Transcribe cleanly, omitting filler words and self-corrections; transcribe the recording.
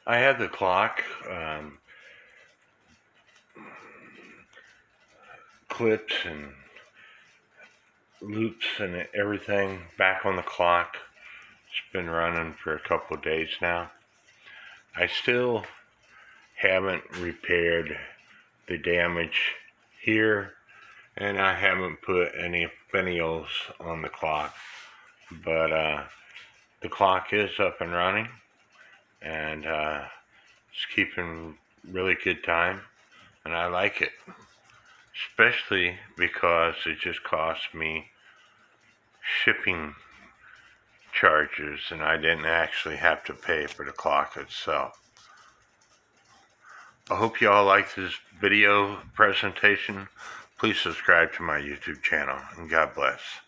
I had the clock clips and loops and everything back on the clock. It's been running for a couple of days now. I still haven't repaired the damage here, and I haven't put any finials on the clock, but the clock is up and running, and it's keeping really good time, and I like it, especially because it just cost me shipping charges and I didn't actually have to pay for the clock itself. I hope you all like this video presentation. Please subscribe to my YouTube channel, and God bless.